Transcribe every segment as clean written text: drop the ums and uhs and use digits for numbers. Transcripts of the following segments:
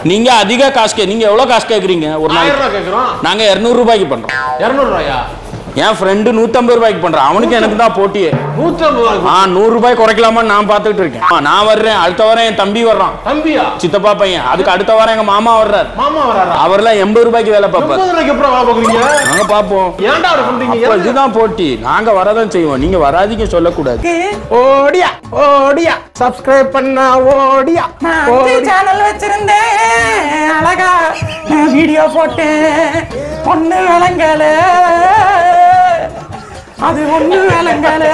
நீங்க அதிக காசு நீங்க எவ்வளவு காசு கேக்குறீங்க? ஒரு நாளைக்கு நாங்க 200 ரூபாய்க்கு பண்றோம். 200 ரூபாயா? என் ஃப்ரெண்டு 150 ரூபாய்க்கு பண்றான். அவனுக்கு எனக்கு தான் போட்டியே. 150 100 ரூபாய் குறைக்கலாமான்னு நான் பார்த்துட்டு இருக்கேன். நான் வர்றேன், அடுத்த வாரம் என் தம்பி வர்றான். தம்பியா? சித்தப்பா பையன். அதுக்கு அடுத்த வாரம் எங்க மாமா வர்றாரு. மாமா வர்றாரா? அவர்லாம் 80 ரூபாய்க்கு வேலை பார்ப்பாரு. 80 ரூபாய்க்கு அப்புறம் வேலை பார்க்குறீங்க? நாங்க பாப்போம். ஏன்டா அப்படி பண்றீங்க? இதுதான் போட்டி. நாங்க வரதான் செய்வோம். நீங்க வராதீங்க சொல்லக்கூடாது. ஓடியா ஓடியா சப்ஸ்கிரைப் பண்ணா ஓடியா. சேனல் வச்சிருந்தேன், அழகா வீடியோ போட்டு பொண்ணு விளங்கல, அது ஒண்ணு விளங்கல.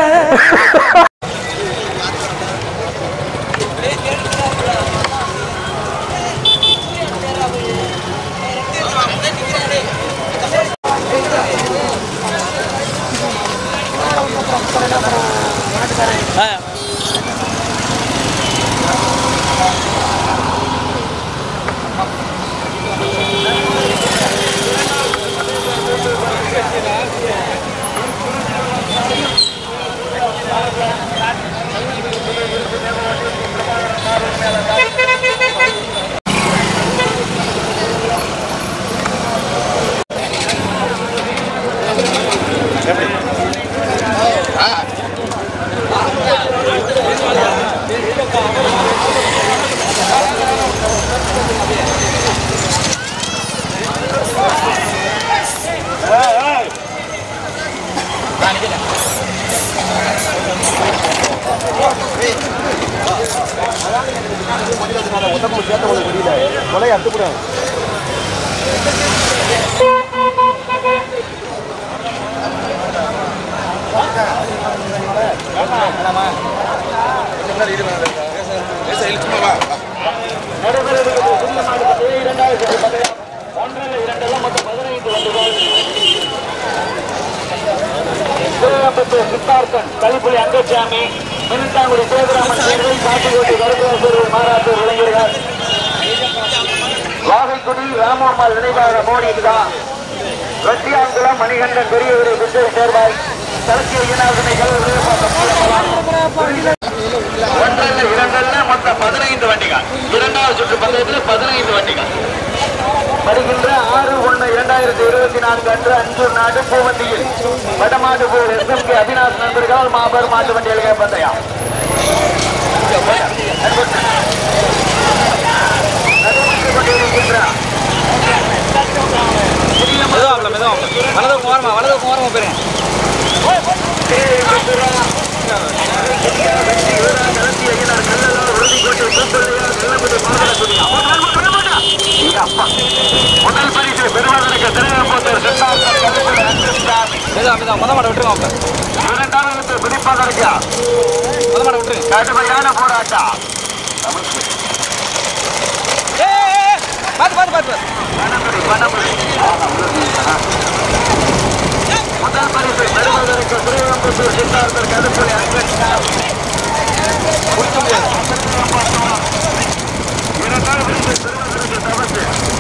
கலிப்புலி அங்கச்சாமி, மின்தாங்குடி சேதுராமன் தேர்தல், காட்டுக்கோட்டை கருப்பேஸ்வரர் மாறாட்டூர் இளைஞர்கள், வாகைக்குடி ராமம்மாள் நினைவாக மோடிதா, வெற்றியாங்குளம் மணிகண்டன் பெரியவரை விட்டு சேர்வாய், தலைக்கிய இனாவினைகள் ஒன்றல்ல இரண்டல்ல மொத்தம் 15 வண்டிகள். இரண்டாவது சுற்று பந்தயத்தில் 15 வண்டிகள். வருகின்ற 6/1/2024 அன்று அஞ்சூர் நாடு பூவண்டியில் வடமாடுபூர் SMK அபினாஷ் நண்பர்களால் மாபெரும் மாட்டு வண்டிகள் பந்தயம். முதல் பரிசு பெறுவதற்கு திருநெல்வேலி இரண்டாவது பிடிப்பதற்கு கடுமையான போராட்டம். முதல் பரிசு பெறுவதற்கு திருநெல்வேலி சித்தார்த்தர் கடுப்பலை இரண்டாவது பரிசு பெறுவதற்கு தவறு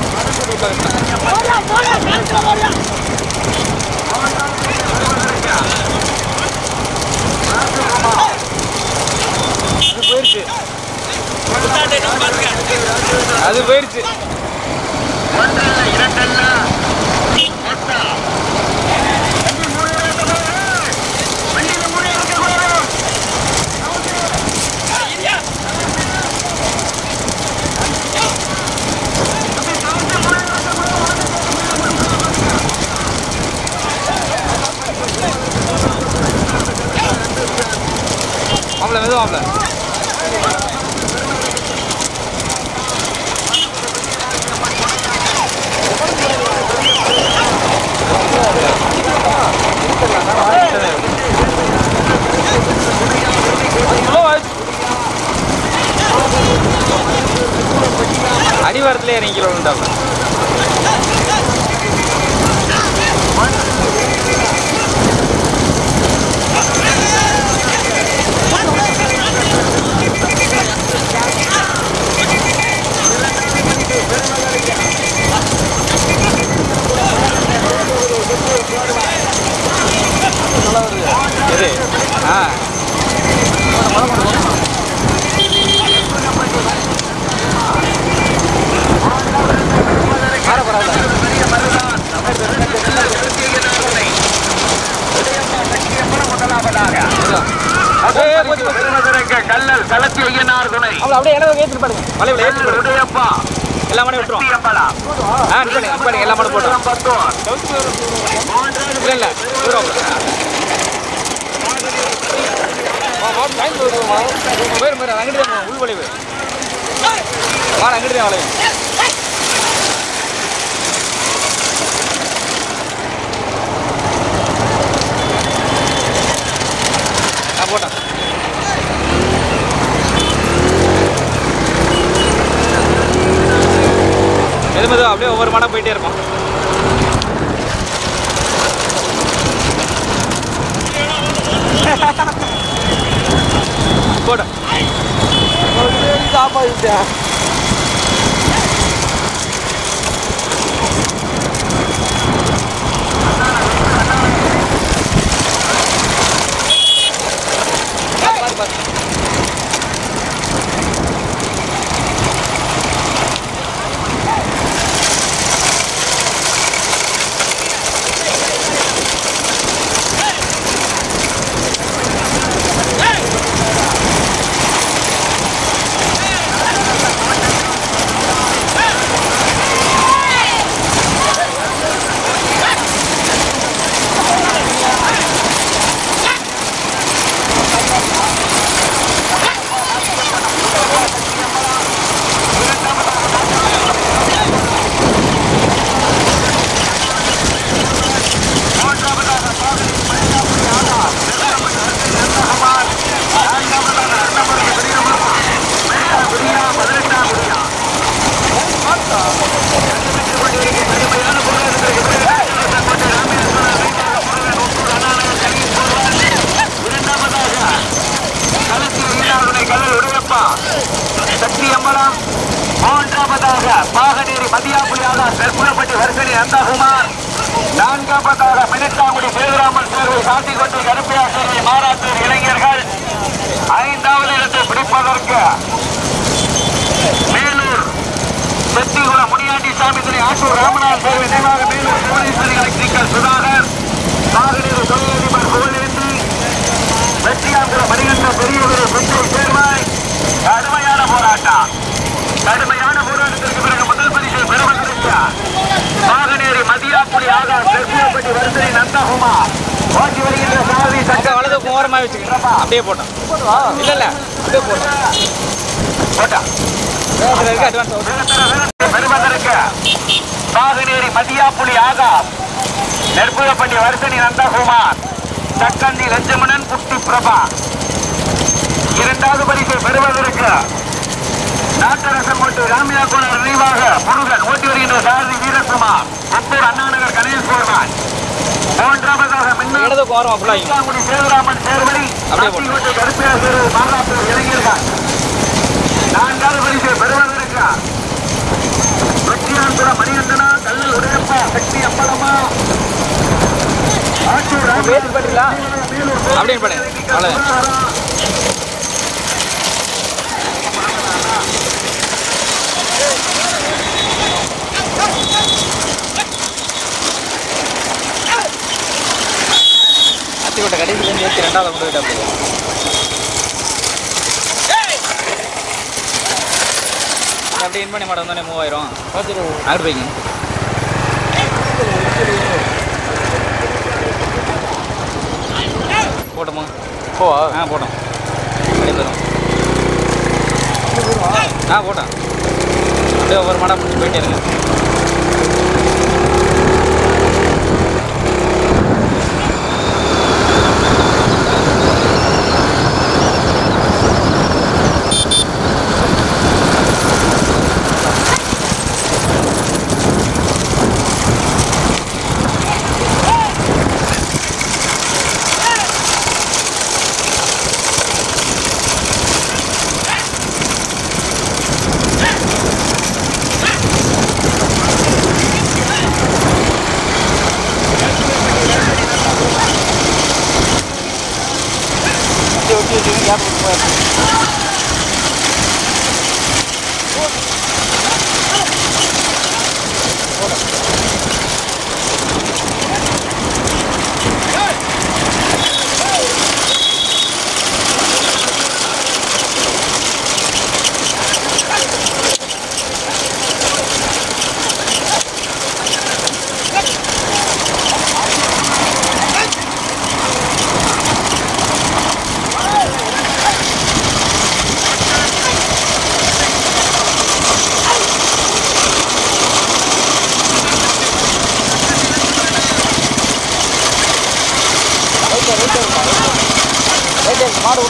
அது போயிடுச்சு. ஒன்றல்ல இரண்டல்ல அடிவாரத்திலே இறங்கிக்கிறோம். அப்படியே இடம் ஏற்றிட்டு பாருங்க வலையில ஏற்றிட்டு உடையப்பா எல்லா மாடும் விட்டுருவோம் நிப்பாடுங்க எல்லா மாடும் போட்டோம் இல்லை இல்லை போயிரு அங்கிட்டு தான் உள் வளைவு மாடு அங்கிட்டு தான் வளைவு நான் போட்டேன் எது அப்படியே ஒவ்வொரு மாடம் போயிட்டே இருக்கும் போட சாப்பாடு சக்தி அம்பலம் மூன்றாவதாக பாகனேரி மதியாபுலியாக கற்பூரப்பட்டி வர்சனி நந்தகுமார் நான்காவதாக மினிட்டாங்குடி சேதுராமன் சேர்வை சாத்திக்கொண்டு கருப்பையா சேர்வை மாறாத்தூர் இளைஞர்கள் ஐந்தாவது இடத்தை பிடிப்பதற்கு மேலூர் செட்டிகுளம் முனியாண்டி சாமி துறை ஆட்டூர் ராமநாத் சேர்வை நினைவாக மேலூர் புவனேஸ்வரி எலக்ட்ரிக்கல் சுதாகர் பாகனேரி தொழிலதிபர் புகழேந்தி வெற்றியாங்குளம் மணிகண்ட பெரியவரை சுற்று சேர்வாய் கடுமையான போராட்டத்திற்கு பிறகு முதல் பரிசை பெறுவதற்கு பாகனேரி மதியாப்புலி ஆகாஷ் கற்பூரப்பட்டி வர்சனி நந்தகுமார் ஓட்டி வருகின்ற சாரதி சட்ட வலது ஓரமாக வச்சுக்கிறேன் அப்படியே போட்டோம் இல்லை இல்லை அப்படியே போட்டோம் பெறுவதற்கு பாகனேரி மதியாப்புலி ஆகாஷ் கற்பூரப்பட்டி வர்சனி நந்தகுமார் தக்கந்தி லட்சுமணன் குட்டி பிரபா இரண்டாவது பரிசை பெறுவதற்கு நாட்டரசம்பட்டு ராமியா கோணர் நினைவாக முருகன் ஓட்டி வருகின்ற சாரதி வீரகுமார் கொப்பூர் அண்ணாநகர் கணேஷ் கோர்மான் மூன்றாவதாக மின்னாங்குடி சேதுராமன் சேர்வழி கருப்பையா சேர்வு மாறாத்தூர் இளைஞர்கள் நான்காவது பரிசை பெறுவதற்கு வெற்றியான்புரம் மணிகண்டனா கல்லல் உடையப்பா சக்தி அம்பலமா ஆற்றூர் அப்படியே பண்ணு அத்திக்கோட்டை கடைசியிலேருந்து ஏற்றி ரெண்டாவது கொண்டு போயிட்டா போதும் அப்படியே இன் பண்ணி மாட்டோம் தானே 3000 ஆகிட்டு போய்ங்க போட்டோமா போட்டோம் அப்படியே போயிடும் போட்டோம் அப்படியே ஒவ்வொரு மாடம் முடிச்சு போயிட்டே இருங்க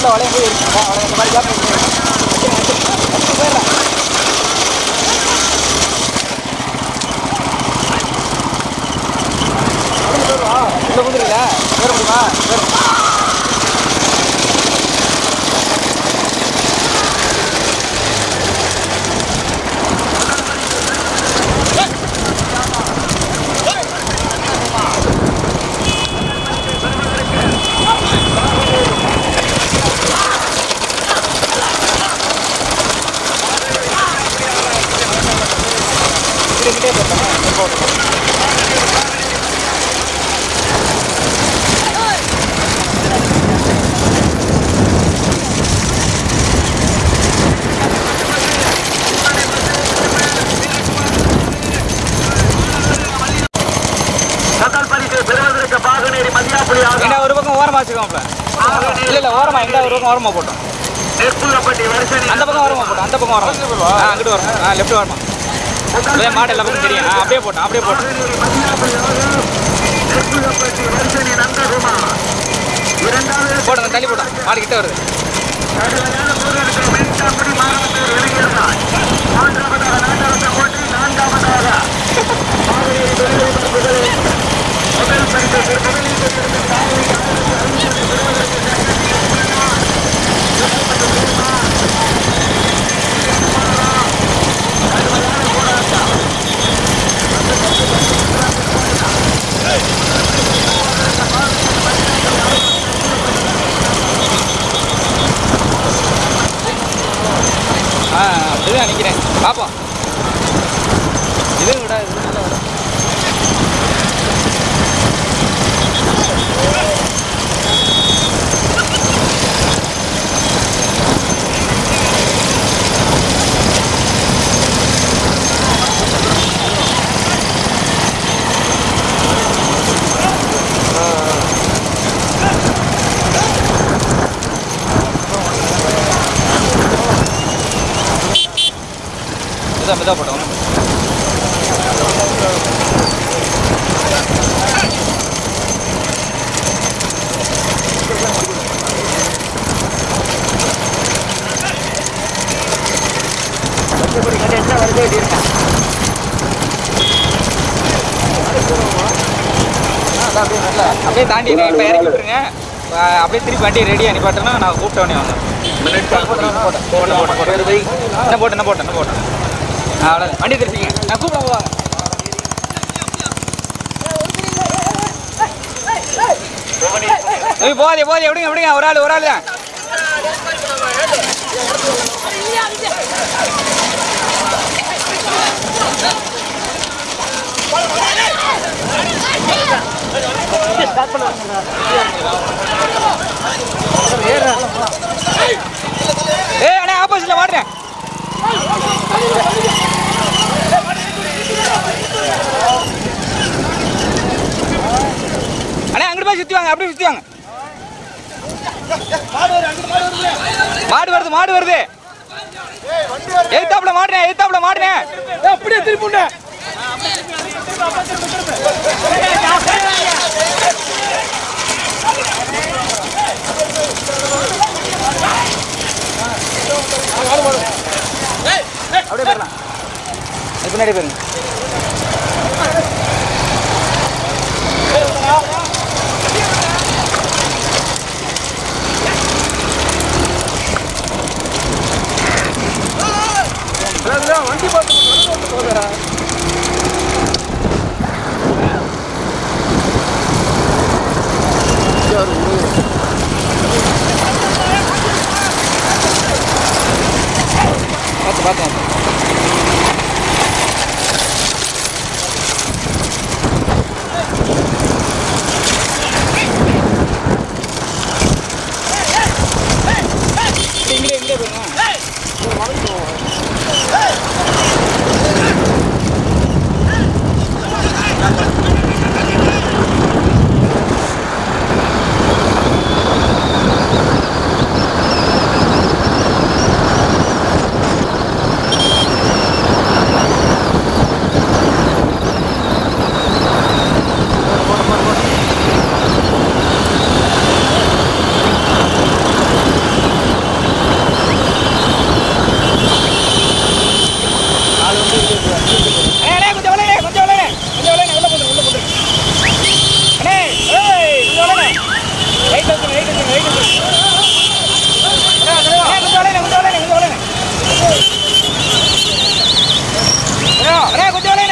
உள்ள வளையும் போய் இருக்கும் இந்த மாதிரி கேப் போயிடலாம். உள்ள வந்துருல வேற முடியுமா ஒரு பக்கம் ஓரமா வச்சுக்கோம்ல. இல்ல ஓரமா எங்க ஒரு பக்கம் ஓரமா போட்டோம். அந்த பக்கம் ஓரமா போட்டோம். அந்த பக்கம் ஓரமா அங்கிட்டு வரும். லெஃப்ட் ஓரமா அதே மாடு எல்லா பக்கம் தெரியும். அப்படியே போட்டோம் அப்படியே போட்டோம். போடுங்க தள்ளி போட்டோம். மாடு கிட்ட வருது. அப்படிதான் நினைக்கிறேன். பாப்பா இது விட இது நல்லா வரும். மெதா போட்டோம். அப்படியே தாண்டி இப்போ இறக்கி விட்டுருங்க. அப்படியே திருப்பி வண்டி ரெடியாக அனுப்பிட்டோன்னா நான் கூப்பிட்ட உடனே வாங்க. போட்டேன் அவ்வளோ வண்டி திருப்பிங்க. நான் கூப்பிட போவாங்க. போதே எப்படிங்க ஒரு ஆள் தான். அண்ணே ஆப்போசிட்ல மாட்டேன். அண்ணே அங்கிட்டு போய் சுத்தி வாங்க. அப்படியே சுத்தி வாங்க. மாடு வருது. எய்தாப்ல மாடுனே. அப்படியே திருப்பி அப்படியே போயிடலாம். பின்னாடி போயிருங்க. வண்டி பார்த்து போகிறா. பார்த்து இங்கே போயிருங்க.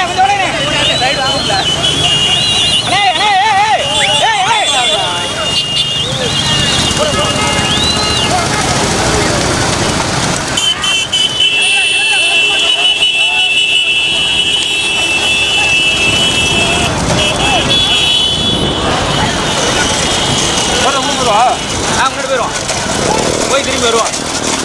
முன்னாடி போயிடுவான் போய் திரும்பி வருவான்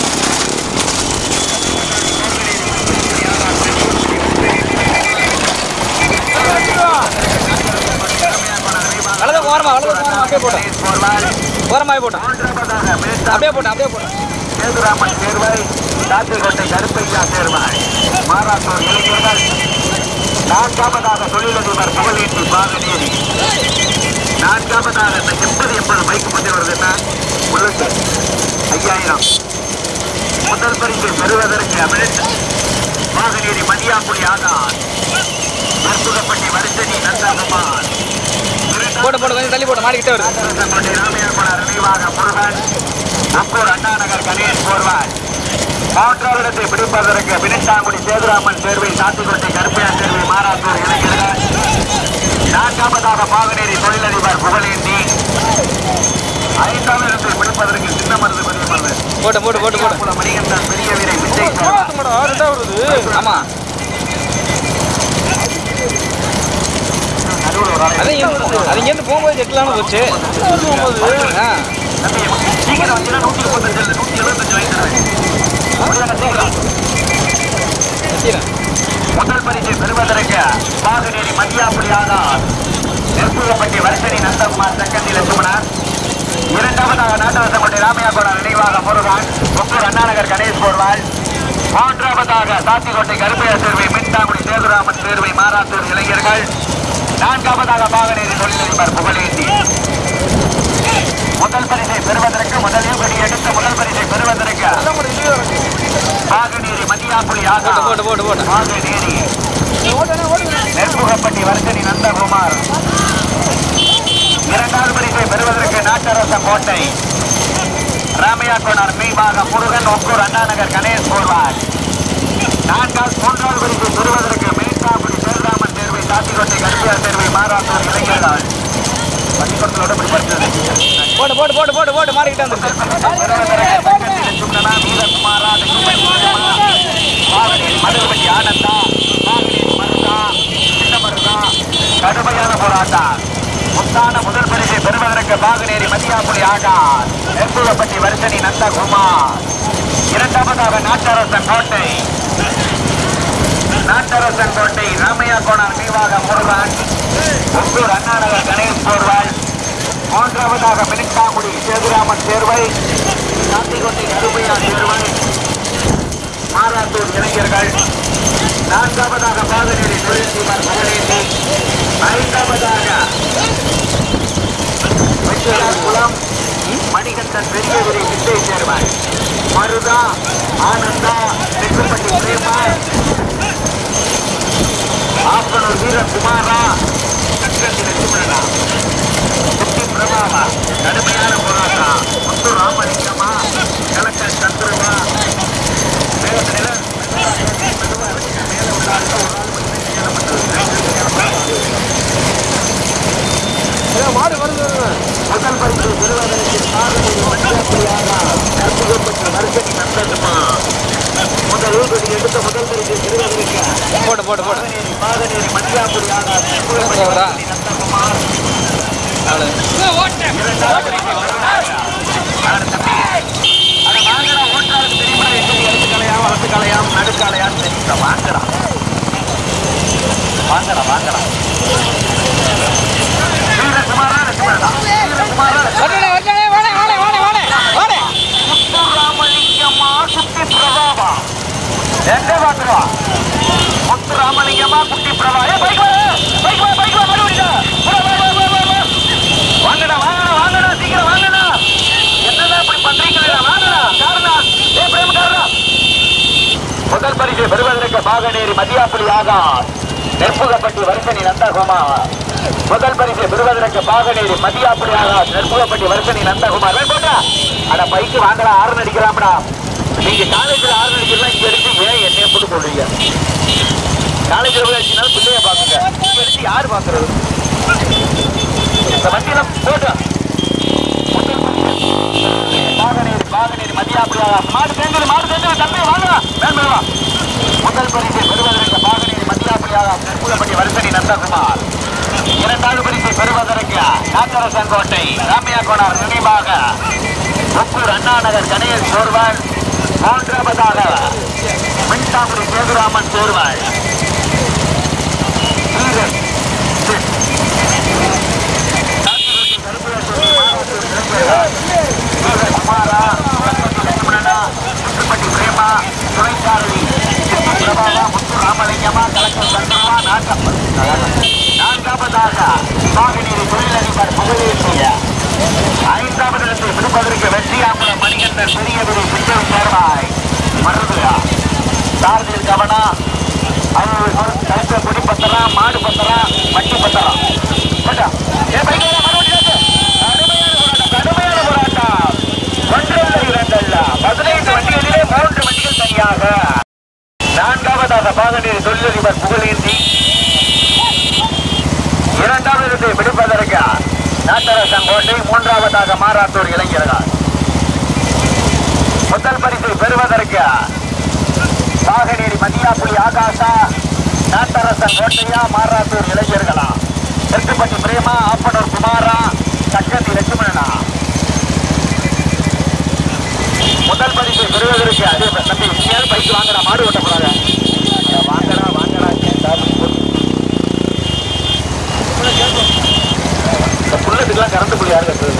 ஓரமா அப்படியே போட்டோம் ஓரமாவே போட்டோம் அப்படியே போட்டோம் சேதுராமன் தேர்வாய் காத்திரிக்கோட்டை கருப்பையா தேர்வாய் மாறாத்தூர் இளைஞர்கள் நான்காவதாக தொழிலதிபர் புகழேற்றி பாகநேரி நான்காவதாக 80 மைக்கு பற்றி வருதுன்னா உள்ளது 5000 முதல் பரிசு பெறுவதற்கு அமிர்த் பாகநேரி மதியாப்புடி ஆகார் அற்புதப்பட்டி வரிசனி நந்தகுமார் போட்டு கொஞ்சம் தள்ளி போட்டு மாடிக்கிட்டே வருது ராமையார் நினைவாக முருகன் அப்பூர் அண்ணா நகர் கணேஷ் போர்வால் மூன்றாவது இடத்தை பிடிப்பதற்கு பினிட்டாங்குடி சேதுராமன் தேர்வை சாத்திக்கோட்டை கருப்பையா தேர்வை மாறாத்தூர் இளைஞர்கள் நான்காவதாக பாகநேரி தொழிலதிபர் புகழேந்தி ஐந்தாவது இடத்தை பிடிப்பதற்கு சின்ன மருந்து பெரிய மருந்து போட்டு மணிகண்டன் பெரிய வீரை விஜய் ஆமா அது இங்கேருந்து போகும்போது ஜெட்லான போச்சு சீக்கிரம் வச்சுன்னா 135 முதல் பரிசை பெறுவதற்கு பாகநேரி மதியாப்புடி ஆனார் நெற்புகப்பட்டி வரிசனி நந்தகுமார் செகண்டி லட்சுமணன் இரண்டாவதாக நாட்டரசம்பட்டி ராமையாகோட நினைவாக முருகன் ஒப்பூர் அண்ணாநகர் கணேஷ் போர்வால் மூன்றாவதாக சாத்திக்கோட்டை கருப்பையா தேர்வை மின்தாங்குடி சேதுராமன் தேர்வை மாறாத்தூர் இளைஞர்கள் நான்காவதாக பாகநேரி தொழிலதிபர் புகழேந்தி முதல் பரிசை பெறுவதற்கு முதலில் படி எடுத்த முதல் பரிசை பெறுவதற்கு பாகநேரி மதியாப்புடி பாகநேரி நெற்புகப்பட்டி வர்த்தனி நந்தகுமார் இரண்டாவது பரிசை பெறுவதற்கு நாட்டரச கோட்டை ராமையாக்கோனார் மெய்வாக முருகன் ஒக்கூர் அண்ணாநகர் கணேஷ் போர்வார் மூன்றாவது பரிசை பெறுவதற்கு மேற்காப்புடி சேதுராமன் தேர்வை சாத்திக்கோட்டை கருப்பையா தேர்வை மாறாத்தூர் இளைஞர்கள் பள்ளிக்கூடத்தோட போட்டு மாறிக்கிட்டே வந்துருச்சு மதுரபட்டி ஆனந்தா கடுமையான போராட்டம் முத்தான முதல் பரிசை பெறுவதற்கு பாகநேரி மதியாப்புடி ஆகார் நெற்புகப்பட்டி வரிசனி நந்தகுமார் இரண்டாவதாக நாட்டரசன் கோட்டை ராமையாகோனார் நினைவாக முருகன் ஒப்பூர் அண்ணாநகர் கணேஷ் போர்வால் மூன்றாவதாக மினிட்டாங்குடி சேதுராமன் தேர்வை சாத்திக்கோட்டை கருப்பையா தேர்வை மாறாத்தூர் இளைஞர்கள் நான்காவதாக பாகநேரி தொழிலதிபர் புகழேந்தி ஐந்தாவதாக குளம் மணிகண்டன் பெரியகுடி விஜய் தேர்வாய் மருதா ஆனந்தா நெற்புப்பட்டி பிரேமா ஆப்பனூர் வீரகுமாரா சக்கரத்தி லட்சுமணனா குட்டி பிரபாவா கடுமையான போராட்டம் முத்து ராமலிங்கமா கலெக்டர் சந்திரமா மாடு வருது முதல் பரிசு பெறுவதற்கு வரிசனி நந்தகுமா முதல் ஊர்வலி எடுத்த முதல் பரிசு பெறுவதற்கு பாகநேரி மதியாப்புடி ஆனார் நந்தகுமார் ஓட்டாளருக்கு தெரியுமா எடுத்து கலையாம் வளர்த்து கலையாம் நடுக்கலையாம் தெரியுங்க வாங்கலாம் முத்துராமலிங்கம்மா குட்டி பிரபாவா எங்க பாக்குறா முத்துராமலிங்கம்மா குட்டி பிரபா வாங்கடா சீக்கிரம் வாங்கடா என்னதான் இப்படி பண்றீங்களா வாங்கடா காரணா முதல் பரிசை பெறுவதற்கு பாகநேரி மதியாப்புடி ஆகார் நெற்புகப்பட்டி வரிசனி நந்தகுமார் முதல் பரிசை பெறுவதற்கு பாகநேரி மதியாப்புடி ஆகார் நெற்புகப்பட்டி வரிசனி நந்தகுமார் போட்டா அட பைக்கு வாங்கடா ஆறு அடிக்கலாம்டா நீங்க காலேஜில் ஆறு அடிக்கலாம் இங்க எடுத்து ஏன் என்னைய போட்டு சொல்றீங்க காலேஜ் வச்சுனாலும் பிள்ளைய பாக்குங்க. எடுத்து யாரு பாக்குறது? இந்த வண்டியில போட்டு பாகனேரி மதியாபுரியா மாடு தேர்ந்தது தம்பி வாங்க மேல்மேவா. முதல் பரிசை பெறுவதற்கு பாகனேரி மதியாபுரியாக நெற்புலப்பட்டி வருசனி நந்தகுமார். இரண்டாவது பரிசை பெறுவதற்கு நாக்கரசன் கோட்டை ராமையா கோனார் நினைவாக ஒப்பூர் அண்ணா நகர் கணேஷ் சோர்வாள். மூன்றாவதாக மின்சாமுடி சேதுராமன் சோர்வாள். குமாரா முத்துப்பட்டி பிரேமா துணைசாரதி பிரபாவா முத்து ராமலிங்கமா கலெக்டர் சந்திரமா நாட்டப்பன். நான்காவதாக சாகநீர் தொழிலதிபர் புகழேற்றிய. ஐந்தாவது இடத்தை விடுப்பதற்கு வெற்றியாம்பலம் மணிகண்டன் பெரியகுடி சித்தம் சேர்வாய் மருதுகா சாரதியில் கவனா. அவங்க கலெக்ட கொடி பத்தலாம், மாடு பத்தலாம், வட்டி பத்தலாம். கடுமையான போராட்டம். ஒன்றல்ல இரண்டல்ல 15 வண்டிகளிலே 3 வண்டிகள் தனியாக. நான்காவதாக பாகநீர் தொழிலதிபர் புகழேந்தி. இரண்டாவது இடத்தை பிடிப்பதற்கு நாட்டரசன் கோட்டை. மூன்றாவதாக மாராத்தூர் இளைஞர்கள். முதல் பரிசை பெறுவதற்கு பாகநேரி மதியாப்புலி ஆகாசா நாட்டரசன் கோட்டையா மாராத்தூர் இளைஞர்களா. தெற்குப்பட்டி பிரேமா ஆப்பனூர் குமாரா சக்கந்தி லட்சுமணனா. முதல் பரிசை பெறுவதற்கு அதே தம்பி பைக்கு வாங்கடா, மாடு ஓட்டப்படாத வாங்கடா புல்லட்டுக்கெல்லாம் கரண்ட் புள்ளி யாரு கட்டுறது?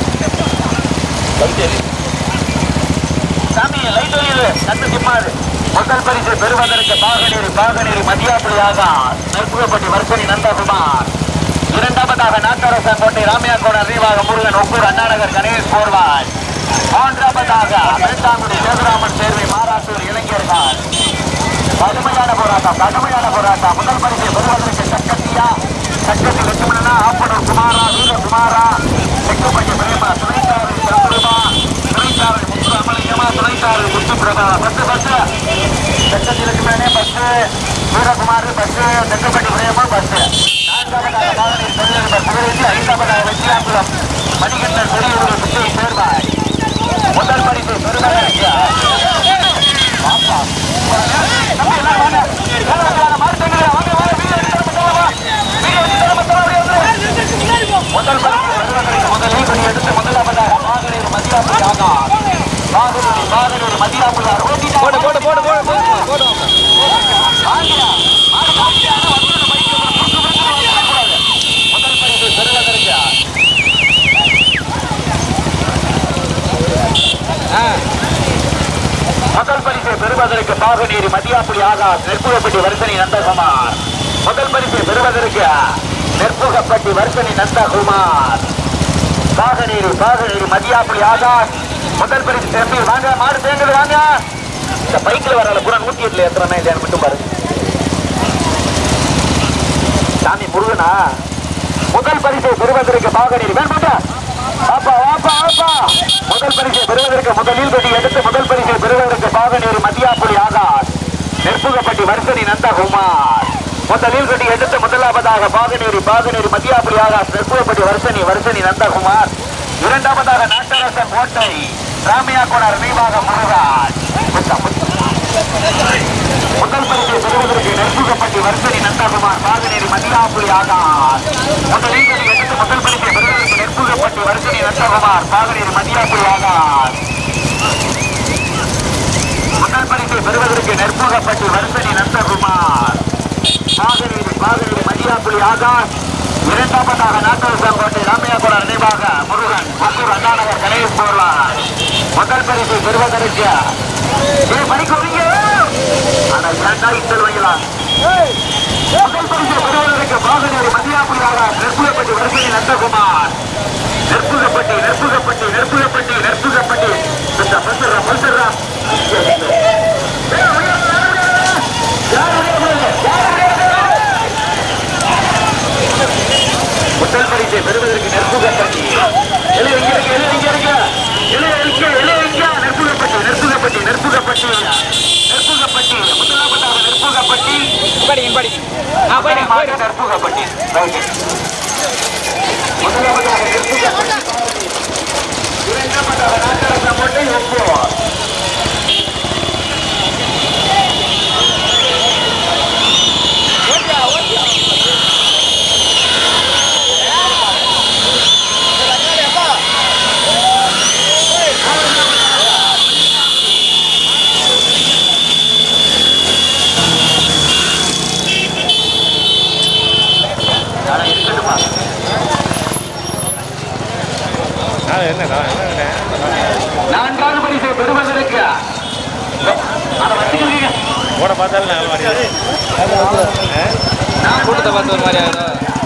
சாமி லைட் வழியுது கண்டு சிம்மாது. முதல் பரிசை பெறுவதற்கு பாகநேரி மதியாப்புலியாக நெற்புகப்பட்டி வருசனி நந்தகுமார். இரண்டாவதாக நாட்டரசன் கோட்டை ராமையா கோனார் நினைவாக முருகன் ஒப்பூர் அண்ணாநகர் கணேஷ் போர்வாள். மூன்றாவதாக வெள்ளாங்குடி சேதுராமன் சேர்வை மாராத்தூர் இளைஞர்கள். கடுமையான போராட்டம். முதல் பரிசை பெறுவதற்கு சக்கத்தி லட்சுமணனா ஆப்பனூர் குமாரா வீரகுமாரா தெற்குப்பட்டி பிரேமா துணைசாரதி சந்திரமா துணைசாரதி முத்து ராமலிங்கமா துணைசாரதி முத்து பிரபா. பஸ் சக்கத்தி லட்சுமணனே பஸ், வீரகுமார் பஸ், தெற்குப்பட்டி பிரேமா பஸ். நான்காவதாக பாகநேரி தொழிலதிபர் புகழேந்தி. ஐந்தாவதாக வெற்றியாம்பலம் மணிகண்டன் பெரியகுடி சித்தம் சேர்வாய். முதல் பரிசை பெறுவதற்கு முதல் முதலில் எடுத்து முதலாவதாக பாகநேரி மதியாப்புலியாக முதல் பரிசை பெறுவதற்கு பாகநேரி மதியாப்புலி ஆகாஷ் நெற்புகப்பட்டி வருசனி நந்தகுமார். முதல் பரிசை பெறுவதற்கு நெற்புகப்பட்டி வருசனி நந்தகுமார். பாகநேரி மதியாப்புலி ஆகாஷ் முதல் பரிசு திரும்பி வாங்க. மாடு தேங்குது வாங்க. இந்த பைக்கில் வரல பூரா 108 ஏத்துறமே இல்லையான்னு மட்டும் பாரு சாமி முருகனா. முதல் பரிசை பெறுவதற்கு பாகநேரி வேண்டாம் முதல் பரிசை பெறுவதற்கு முதலில் கட்டி எடுத்து முதல் பரிசை பெறுவதற்கு பாகநேரி மதியாப்புலி ஆகாஷ் நெற்புகப்பட்டி வருசனி நந்தகுமார். முதலில் கட்டி எடுத்து முதலாவதாக பாகநேரி மதியாப்புலி ஆகாஷ் நெற்புகப்பட்டி வருசனி நந்தகுமார். இரண்டாவதாக நாட்டரசன் கோட்டை ராமையா கோனார் நினைவாக முருகன். முதல் பரிசை பெறுவதற்கு நெற்புகப்பட்டி வருசனி நந்தகுமார் பாகநேரி மதியாப்புலி ஆகாஷ். முதலில் கட்டி எடுத்து முதல் பரிசை பெறுவதற்கு நெற்புகப்பட்டி வருசனி நந்தகுமார் பாகநேரி மதியாப்புலி ஆகாஷ். முதல் பரிசை பெறுவதற்கு நெற்புகப்பட்டி வருசனி நந்தகுமார் பாகநேரி மதியாப்புலி ஆகாஷ். இரண்டாவதாக நாட்டரசன் கோட்டை ராமையா கோனார் நினைவாக முருகன் ஒப்பூர் அண்ணாநகர் கணேஷ் போர்வாள். முதல் பரிசை பெறுவதற்கு படிக்கிறீங்க ஆனால் இரண்டாயிரத்தில் வைக்கலாம். முதல் பரிசை பெறுவதற்கு பாகநேரி மதியாப்புலி ஆகாஷ் நெற்புகப்பட்டி வருசனி நந்தகுமார். நெற்புகப்பட்டி முதல் பரிசை பெறுவதற்கு நெற்புகப்பட்டி நெற்புகப்பட்டி முதலாவதாக நெற்புகப்பட்டி இங்க போயிடு நெற்புகப்பட்டி முதலாவதாக நெற்புகப்பட்டி இரண்டாவதாக நாட்டரசம் போட்டு உப்பு நான்காவது பரிசை பெறுவதற்கு அதை வச்சுக்கிறீங்க கூட்டத்தை பார்த்து ஒரு மாதிரி ஆகும்